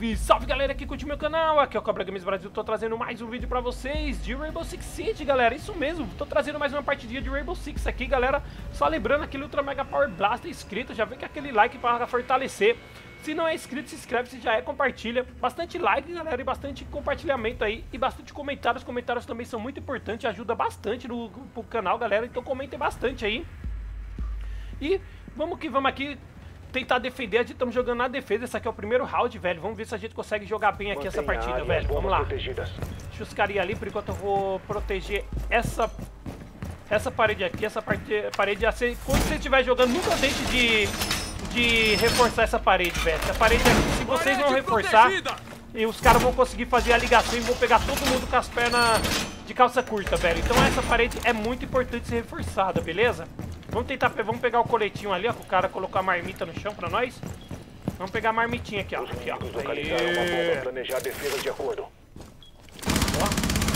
Salve, salve galera que curte meu canal, aqui é o Cobra Games Brasil, tô trazendo mais um vídeo pra vocês de Rainbow Six Siege, galera, isso mesmo, tô trazendo mais uma partidinha de Rainbow Six aqui, galera, só lembrando aquele Ultra Mega Power Blaster inscrito, já vem com aquele like pra fortalecer, se não é inscrito, se inscreve, se já é, compartilha, bastante like, galera, e bastante compartilhamento aí, e bastante comentários, comentários também são muito importantes, ajuda bastante pro canal, galera, então comentem bastante aí, e vamos que vamos aqui. Tentar defender, a gente estamos jogando na defesa, esse aqui é o primeiro round, velho, vamos ver se a gente consegue jogar bem aqui essa partida, velho, vamos lá. Deixa os carinha ali, por enquanto eu vou proteger essa parede aqui, essa parede, quando você estiver jogando, nunca deixe de reforçar essa parede, velho, essa parede aqui, se vocês não reforçar, e os caras vão conseguir fazer a ligação e vão pegar todo mundo com as pernas de calça curta, velho, então essa parede é muito importante ser reforçada, beleza? Vamos pegar o coletinho ali, ó, pro cara colocar a marmita no chão pra nós. Vamos pegar a marmitinha aqui, ó. Aqui, ó. Aí. Planejar a defesa de acordo. Ó.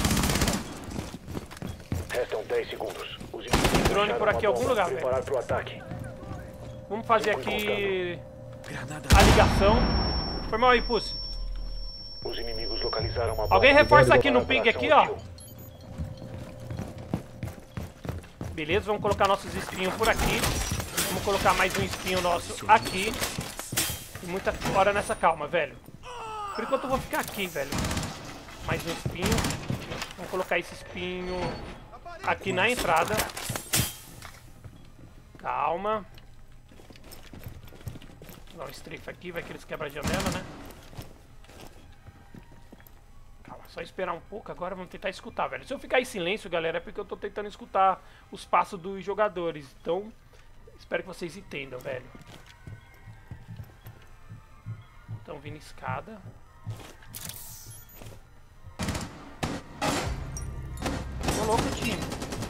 Restam 10 segundos. Tem drone por aqui em algum lugar, velho. Preparar pro ataque. Vamos fazer aqui a ligação. Foi mal aí, Pussy. Os inimigos localizaram uma bomba. Alguém reforça aqui no ping aqui, ó. Beleza, vamos colocar nossos espinhos por aqui. Vamos colocar mais um espinho nosso aqui. E muita hora nessa calma, velho. Por enquanto eu vou ficar aqui, velho. Mais um espinho. Vamos colocar esse espinho aqui na entrada. Calma. Vou dar um strafe aqui, vai que eles quebram a janela, né? Só esperar um pouco, agora vamos tentar escutar, velho. Se eu ficar em silêncio, galera, é porque eu tô tentando escutar os passos dos jogadores. Então, espero que vocês entendam, velho. Estão vindo escada. Tô louco, time.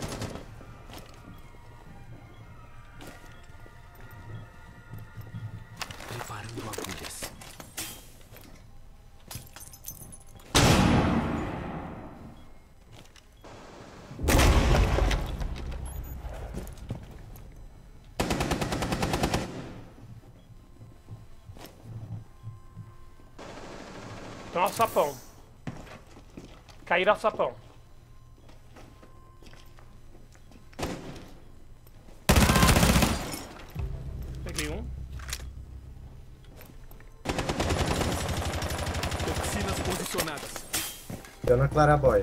Preparando agulhas. Então, ao sapão. Caíram ao sapão. Peguei um. Toxinas posicionadas. Eu na Claraboy.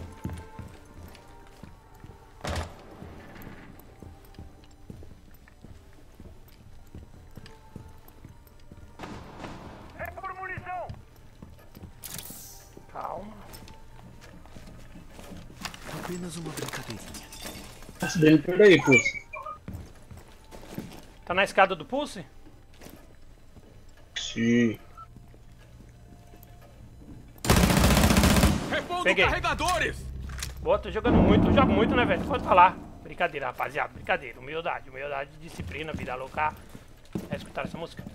Calma. Apenas uma brincadeirinha. Tá subindo por aí, Pulse. Tá na escada do Pulse? Sim. Peguei. Carregadores! Boa, tô jogando muito, eu jogo muito, né, velho? Pode falar. Brincadeira, rapaziada, brincadeira. Humildade, disciplina, vida louca. É escutar essa música?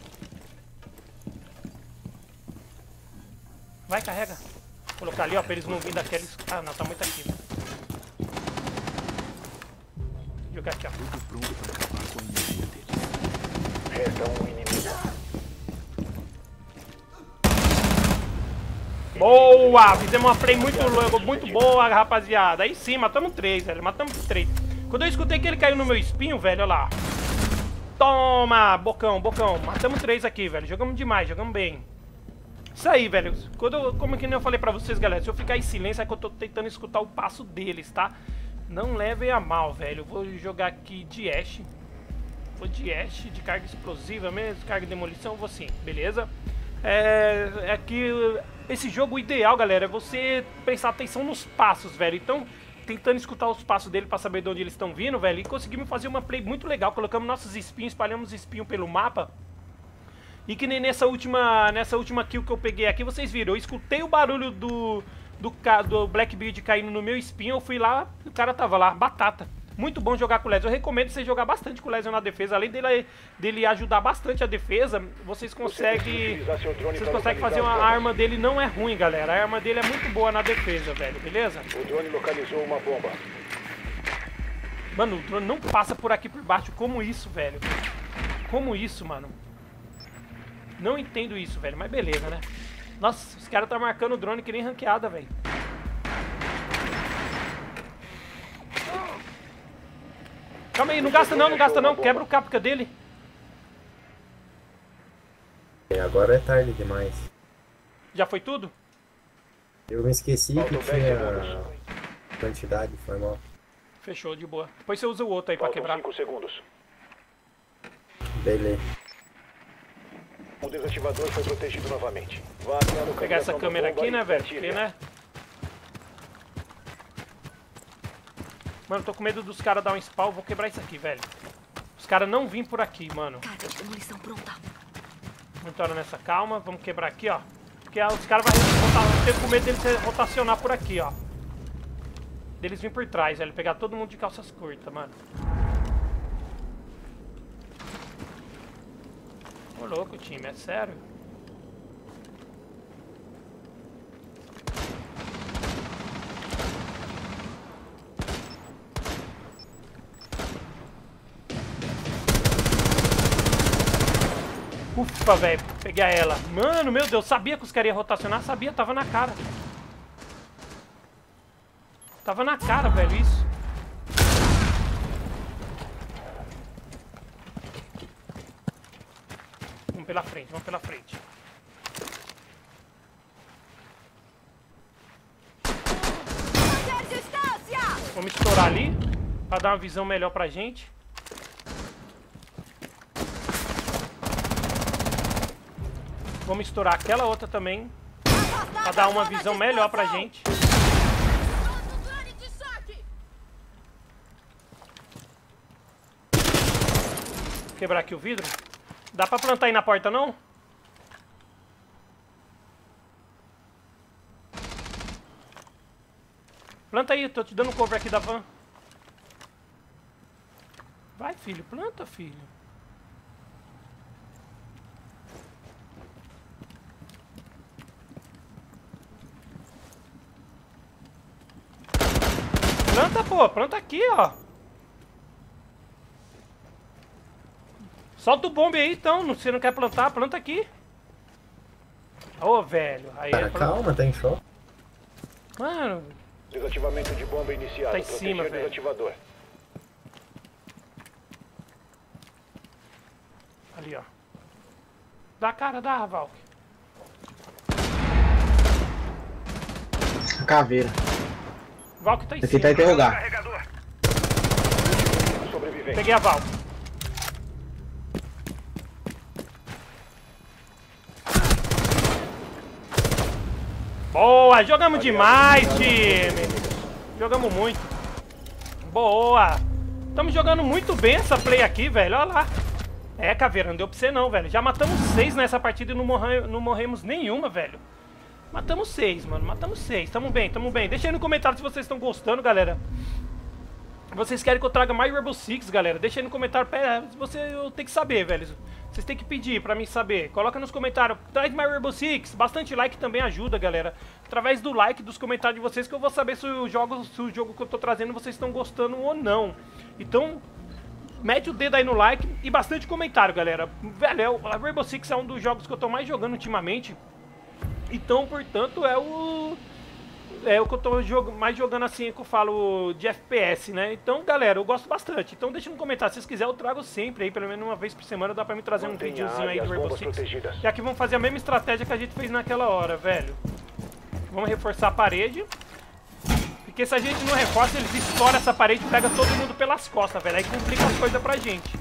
Vai, carrega. Vou colocar ali, ó, pra eles não virem daqueles... Ah, não, tá muito aqui. Vou jogar aqui, ó. Tudo pronto para acabar com a energia deles. Resta um inimigo. Boa! Fizemos uma play muito boa, rapaziada. Aí sim, matamos 3, velho. Matamos 3. Quando eu escutei que ele caiu no meu espinho, velho, olha lá. Toma! Bocão, bocão. Matamos 3 aqui, velho. Jogamos demais, jogamos bem. Isso aí, velho. Como que nem eu falei pra vocês, galera, se eu ficar em silêncio é que eu tô tentando escutar o passo deles, tá? Não levem a mal, velho. Eu vou jogar aqui de Ashe. Vou de Ashe, de carga explosiva mesmo, carga de demolição, vou sim, beleza? É que esse jogo, o ideal, galera, é você prestar atenção nos passos, velho. Então, tentando escutar os passos dele pra saber de onde eles estão vindo, velho. E conseguimos fazer uma play muito legal. Colocamos nossos espinhos, espalhamos espinho pelo mapa. E que nem nessa última kill que eu peguei aqui, vocês viram, eu escutei o barulho do Blackbeard caindo no meu espinho, eu fui lá, o cara tava lá, batata. Muito bom jogar com o Lesion, eu recomendo você jogar bastante com o Lesion na defesa, além dele ajudar bastante a defesa, vocês conseguem fazer uma arma dele, não é ruim, galera, a arma dele é muito boa na defesa, velho, beleza? O drone localizou uma bomba. Mano, o drone não passa por aqui por baixo, como isso, velho? Como isso, mano? Não entendo isso, velho, mas beleza, né? Nossa, os caras tá marcando o drone que nem ranqueada, velho. Calma aí, não gasta não, não gasta não. Quebra o capca dele. Agora é tarde demais. Já foi tudo? Eu me esqueci que Faltam 10 tinha segundos. quantidade, foi mal. Fechou, de boa. Depois você usa o outro aí pra Faltam quebrar. 5 segundos. Beleza. O desativador foi protegido novamente. Vá até a Vou pegar essa localização da câmera bomba aqui, e né, velho? atire. Porque, né? Mano, tô com medo dos caras dar um spawn. Vou quebrar isso aqui, velho. Os caras não vêm por aqui, mano. Carga de demolição pronta. Muito hora nessa calma. Vamos quebrar aqui, ó. Porque os caras vão ter com medo deles rotacionar por aqui, ó. Deles vir por trás, velho. Pegar todo mundo de calças curtas, mano. Ô, louco, time. É sério. Ufa, velho, peguei ela. Mano, meu Deus, sabia que os caras iam rotacionar? Sabia, tava na cara. Tava na cara, velho, isso. Vamos pela frente, vamos pela frente. Vamos estourar ali, pra dar uma visão melhor pra gente. Vamos estourar aquela outra também, pra dar uma visão melhor pra gente. Quebrar aqui o vidro. Dá pra plantar aí na porta, não? Planta aí, tô te dando cover aqui da van. Vai, filho, planta, filho. Planta, pô, planta aqui, ó. Solta o bombe aí, então. Você não quer plantar? Planta aqui. Ô, velho. Aí Cara, calma, tá em choque. Mano, Desativamento de bomba iniciado. Tá em cima, Proteger velho. desativador. ali, ó. Dá cara, dá, Valk. Caveira. Valk tá em Aqui cima. tá interrogar. Carregador. Sobrevivente. Peguei a Valk. Boa, jogamos demais, time. Jogamos muito. Boa. Estamos jogando muito bem essa play aqui, velho. Olha lá. É, Caveira, não deu pra você não, velho. Já matamos 6 nessa partida e não morremos nenhuma, velho. Matamos 6, mano. Matamos 6. Tamo bem, tamo bem. Deixa aí no comentário se vocês estão gostando, galera. Vocês querem que eu traga mais Rainbow Six, galera? Deixa aí no comentário. Eu tenho que saber, velho. Vocês têm que pedir pra mim saber. Coloca nos comentários. Traz mais Rainbow Six. Bastante like também ajuda, galera. Através do like, dos comentários de vocês, que eu vou saber se o jogo que eu tô trazendo vocês estão gostando ou não. Então, mete o dedo aí no like e bastante comentário, galera. Velho, a Rainbow Six é um dos jogos que eu tô mais jogando ultimamente. Então, portanto, é o que eu tô mais jogando assim, que eu falo de FPS, né? Então, galera, eu gosto bastante. Então, deixa no comentário. Se vocês quiserem, eu trago sempre aí, pelo menos uma vez por semana, dá pra me trazer um Mantenha videozinho aí as do Rainbow bombas Six. protegidas. E aqui vamos fazer a mesma estratégia que a gente fez naquela hora, velho. Vamos reforçar a parede. Porque se a gente não reforça, eles estouram essa parede e pegam todo mundo pelas costas, velho. Aí complica as coisas pra gente.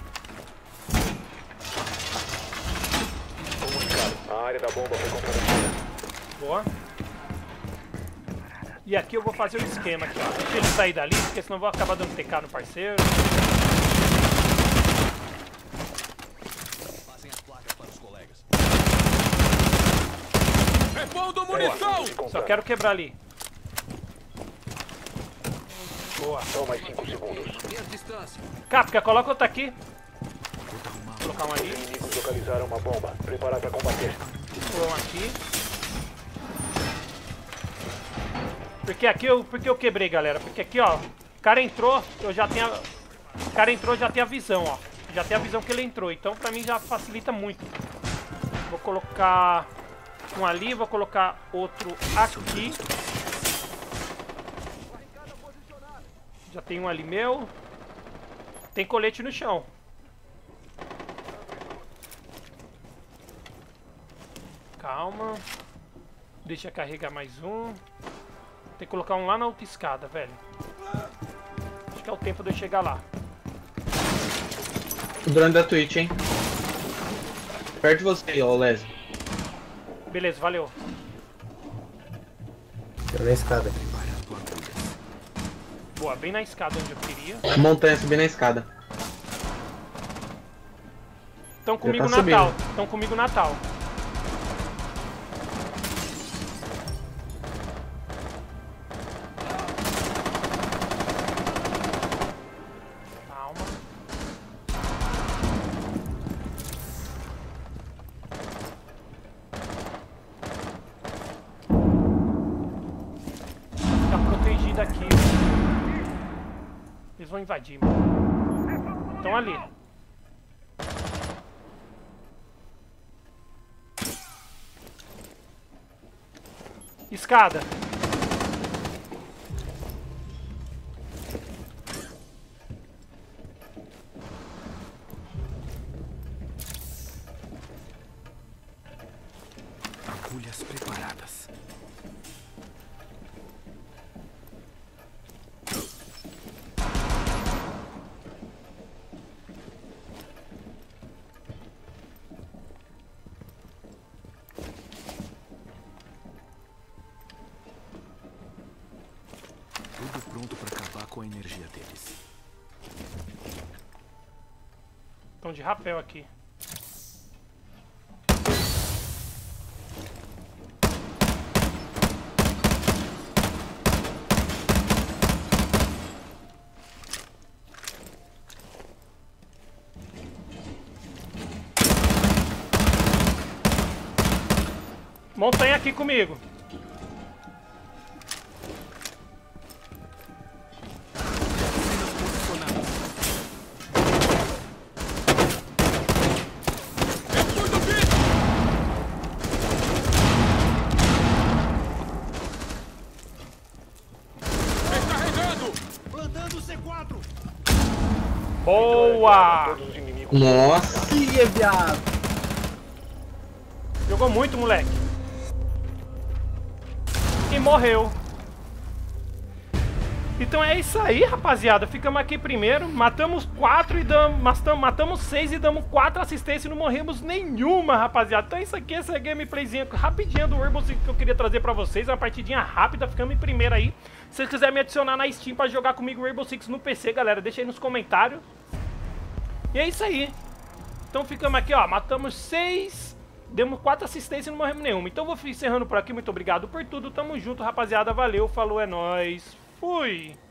Comunicado. A área da bomba foi comprometida. Boa. E aqui eu vou fazer o esquema aqui, ó. Deixa ele sair dali, porque senão eu vou acabar dando TK no parceiro. Passem as placas para os colegas. Repondo munição! Só quero quebrar ali. Boa. São mais 5 segundos. E a distância? Capca, coloca outra aqui. Vou colocar um Os ali. inimigos localizaram uma bomba. Preparar para combater. Vou um aqui. Porque eu quebrei, galera. Porque aqui, ó, o cara entrou, eu já tenho o cara entrou, já tem a visão, ó. Já tem a visão que ele entrou. Então, pra mim, já facilita muito. Vou colocar Um ali, vou colocar outro aqui. Já tem um ali meu. Tem colete no chão. Calma. Deixa eu carregar mais um. Tem que colocar um lá na outra escada, velho. Acho que é o tempo de eu chegar lá. O drone da Twitch, hein? Perto de você aí, ó, Leslie. Beleza, valeu. Tô na escada. Boa, bem na escada onde eu queria. Montanha subindo a escada. Estão comigo tá Natal. subindo. Estão comigo Natal. Calma. Ficar protegido aqui. Eles vão invadir, mano. Estão ali. Escada. Agulhas preparadas. Tudo pronto para acabar com a energia deles. Estão de rapel aqui. Montanha aqui comigo. Plantando C4. Boa! Todos os inimigos. Nossa! Ih, viado! Jogou muito, moleque. E morreu. Então é isso aí, rapaziada. Ficamos aqui primeiro. Matamos 4 e matamos 6 e damos 4 assistências e não morremos nenhuma, rapaziada. Então isso aqui, essa gameplayzinha rapidinha do Rainbow Six que eu queria trazer pra vocês. Uma partidinha rápida, ficamos em primeiro aí. Se vocês quiserem me adicionar na Steam pra jogar comigo Rainbow Six no PC, galera, deixa aí nos comentários. E é isso aí. Então ficamos aqui, ó. Matamos 6, demos 4 assistências e não morremos nenhuma. Então vou encerrando por aqui. Muito obrigado por tudo. Tamo junto, rapaziada. Valeu, falou, é nóis. Fui!